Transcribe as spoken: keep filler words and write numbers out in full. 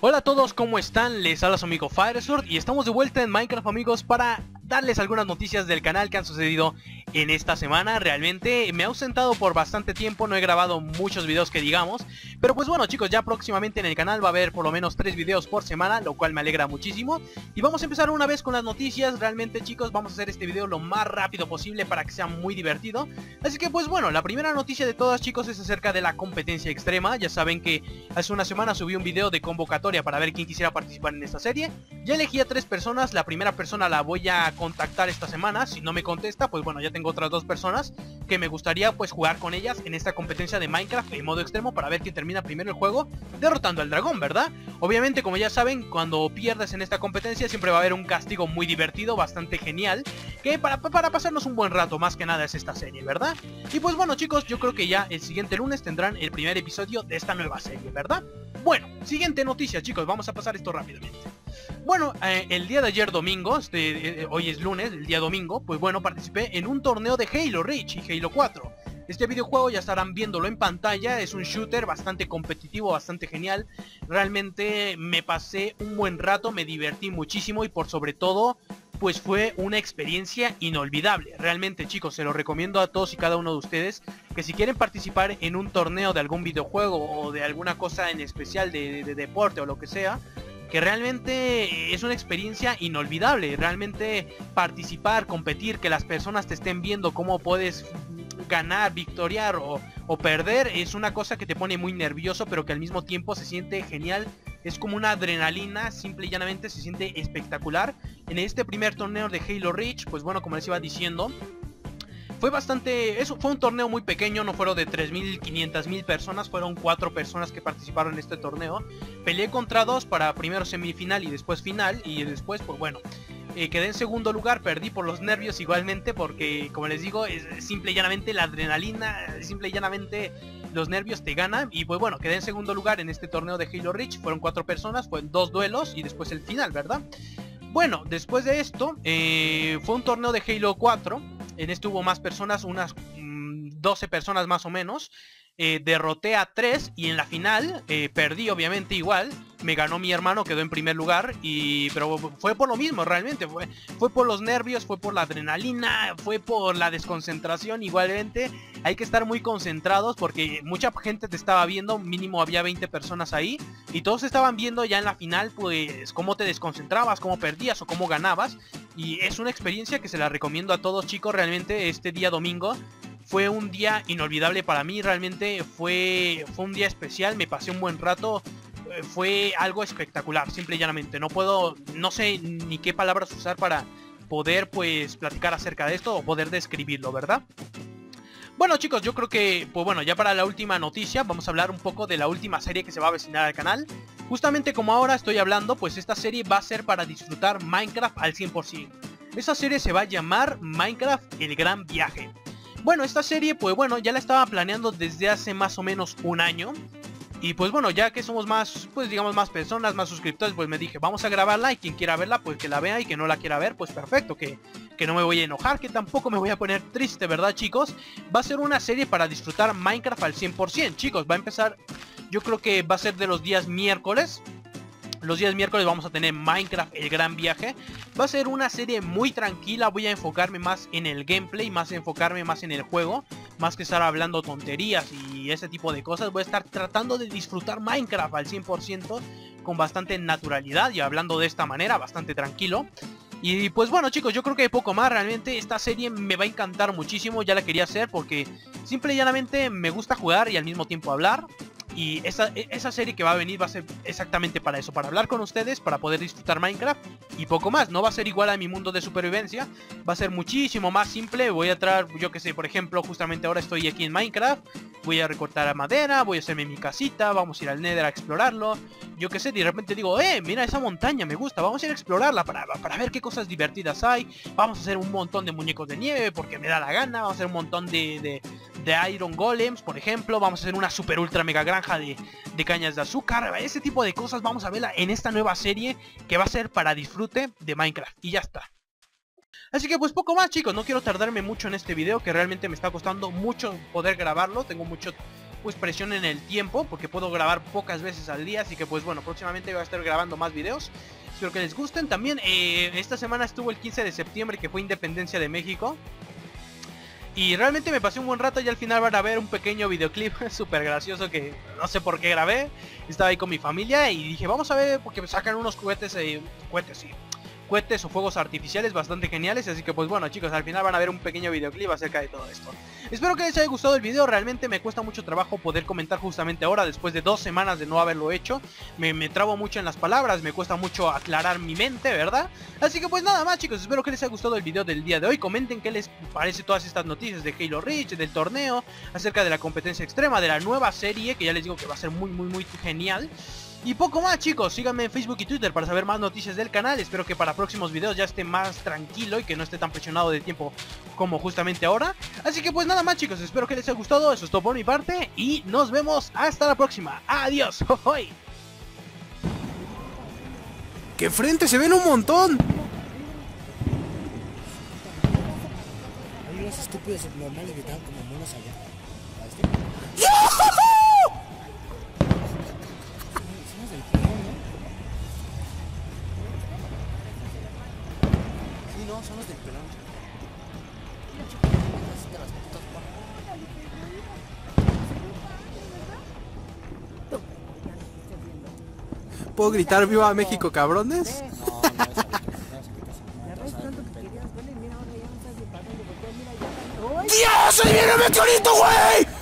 Hola a todos, ¿cómo están? Les habla su amigo Firesword y estamos de vuelta en Minecraft, amigos, para darles algunas noticias del canal que han sucedido en esta semana. Realmente me he ausentado por bastante tiempo, no he grabado muchos videos que digamos, pero pues bueno, chicos, ya próximamente en el canal va a haber por lo menos tres videos por semana, lo cual me alegra muchísimo. Y vamos a empezar una vez con las noticias. Realmente, chicos, vamos a hacer este video lo más rápido posible para que sea muy divertido. Así que pues bueno, la primera noticia de todas, chicos, es acerca de la competencia extrema. Ya saben que hace una semana subí un video de convocatoria para ver quién quisiera participar en esta serie. Ya elegí a tres personas, la primera persona la voy a contactar esta semana. Si no me contesta, pues bueno, ya tengo otras dos personas que me gustaría pues jugar con ellas en esta competencia de Minecraft en modo extremo, para ver quién termina primero el juego derrotando al dragón, ¿verdad? Obviamente, como ya saben, cuando pierdes en esta competencia siempre va a haber un castigo muy divertido, bastante genial, que para, para pasarnos un buen rato, más que nada es esta serie, ¿verdad? Y pues bueno, chicos, yo creo que ya el siguiente lunes tendrán el primer episodio de esta nueva serie, ¿verdad? Bueno, siguiente noticia, chicos, vamos a pasar esto rápidamente. Bueno, eh, el día de ayer domingo, este, eh, hoy es lunes, el día domingo, pues bueno, participé en un torneo de Halo Reach y Halo cuatro. Este videojuego ya estarán viéndolo en pantalla, es un shooter bastante competitivo, bastante genial. Realmente me pasé un buen rato, me divertí muchísimo y por sobre todo, pues fue una experiencia inolvidable. Realmente, chicos, se lo recomiendo a todos y cada uno de ustedes, que si quieren participar en un torneo de algún videojuego o de alguna cosa en especial de, de, de deporte o lo que sea, que realmente es una experiencia inolvidable. Realmente participar, competir, que las personas te estén viendo cómo puedes ganar, victoriar o, o perder, es una cosa que te pone muy nervioso, pero que al mismo tiempo se siente genial. Es como una adrenalina, simple y llanamente se siente espectacular. En este primer torneo de Halo Reach, pues bueno, como les iba diciendo, fue bastante, eso fue un torneo muy pequeño, no fueron de tres mil quinientas mil personas, fueron cuatro personas que participaron en este torneo. Peleé contra dos para primero semifinal y después final, y después pues bueno, eh, quedé en segundo lugar, perdí por los nervios igualmente, porque como les digo, es simple y llanamente la adrenalina, simple y llanamente los nervios te ganan. Y pues bueno, quedé en segundo lugar en este torneo de Halo Reach, fueron cuatro personas, fueron dos duelos y después el final, ¿verdad? Bueno, después de esto, eh, fue un torneo de Halo cuatro. En este hubo más personas, unas mmm, doce personas más o menos. eh, Derroté a tres y en la final eh, perdí, obviamente igual. Me ganó mi hermano, quedó en primer lugar, y pero fue por lo mismo realmente. Fue, fue por los nervios, fue por la adrenalina, fue por la desconcentración igualmente. Hay que estar muy concentrados porque mucha gente te estaba viendo, mínimo había veinte personas ahí. Y todos estaban viendo ya en la final pues cómo te desconcentrabas, cómo perdías o cómo ganabas. Y es una experiencia que se la recomiendo a todos, chicos. Realmente este día domingo fue un día inolvidable para mí. Realmente fue, fue un día especial, me pasé un buen rato. Fue algo espectacular, simple y llanamente. No puedo, no sé ni qué palabras usar para poder pues platicar acerca de esto o poder describirlo, ¿verdad? Bueno, chicos, yo creo que, pues bueno, ya para la última noticia vamos a hablar un poco de la última serie que se va a avecinar al canal. Justamente como ahora estoy hablando, pues esta serie va a ser para disfrutar Minecraft al cien por ciento. Esta serie se va a llamar Minecraft El Gran Viaje. Bueno, esta serie, pues bueno, ya la estaba planeando desde hace más o menos un año. Y pues bueno, ya que somos más, pues digamos más personas, más suscriptores, pues me dije, vamos a grabarla y quien quiera verla, pues que la vea, y quien no la quiera ver, pues perfecto, que, que no me voy a enojar, que tampoco me voy a poner triste, ¿verdad, chicos? Va a ser una serie para disfrutar Minecraft al cien por ciento, chicos. Va a empezar, yo creo que va a ser de los días miércoles. Los días miércoles vamos a tener Minecraft El Gran Viaje. Va a ser una serie muy tranquila, voy a enfocarme más en el gameplay, más enfocarme más en el juego, más que estar hablando tonterías y ese tipo de cosas. Voy a estar tratando de disfrutar Minecraft al cien por ciento con bastante naturalidad y hablando de esta manera, bastante tranquilo. Y pues bueno, chicos, yo creo que poco más. Realmente esta serie me va a encantar muchísimo, ya la quería hacer porque simple y llanamente me gusta jugar y al mismo tiempo hablar. Y esa, esa serie que va a venir va a ser exactamente para eso, para hablar con ustedes, para poder disfrutar Minecraft y poco más. No va a ser igual a mi mundo de supervivencia, va a ser muchísimo más simple. Voy a traer, yo que sé, por ejemplo, justamente ahora estoy aquí en Minecraft, voy a recortar madera, voy a hacerme mi casita, vamos a ir al Nether a explorarlo. Yo que sé, de repente digo, eh, mira esa montaña, me gusta, vamos a ir a explorarla para, para ver qué cosas divertidas hay. Vamos a hacer un montón de muñecos de nieve porque me da la gana, vamos a hacer un montón de... de de Iron Golems, por ejemplo. Vamos a hacer una super ultra mega granja de, de cañas de azúcar. Ese tipo de cosas vamos a verla en esta nueva serie que va a ser para disfrute de Minecraft. Y ya está. Así que pues poco más, chicos. No quiero tardarme mucho en este video, que realmente me está costando mucho poder grabarlo. Tengo mucho pues presión en el tiempo, porque puedo grabar pocas veces al día, así que pues bueno, próximamente voy a estar grabando más videos. Espero que les gusten. También eh, esta semana estuvo el quince de septiembre, que fue Independencia de México. Y realmente me pasé un buen rato y al final van a ver un pequeño videoclip súper gracioso que no sé por qué grabé. Estaba ahí con mi familia y dije, vamos a ver, porque me sacan unos cohetes, eh, cohetes, sí. cohetes o fuegos artificiales bastante geniales, así que pues bueno chicos, al final van a ver un pequeño videoclip acerca de todo esto. Espero que les haya gustado el video. Realmente me cuesta mucho trabajo poder comentar justamente ahora, después de dos semanas de no haberlo hecho. Me, me trabo mucho en las palabras, me cuesta mucho aclarar mi mente, ¿verdad? Así que pues nada más chicos, espero que les haya gustado el video del día de hoy. Comenten qué les parece todas estas noticias de Halo Reach, del torneo, acerca de la competencia extrema, de la nueva serie, que ya les digo que va a ser muy muy muy genial. Y poco más chicos, síganme en Facebook y Twitter para saber más noticias del canal. Espero que para próximos videos ya esté más tranquilo y que no esté tan presionado de tiempo como justamente ahora. Así que pues nada más chicos, espero que les haya gustado, eso es todo por mi parte y nos vemos hasta la próxima. Adiós. ¡Qué frente! ¡Se ven un montón! Hay unos estúpidos subnormales que estaban como monos allá. No, son los del pelón. ¿Puedo gritar viva México, cabrones? No, no, esa, no, ¡Dios! ¡Se viene el meteorito, güey!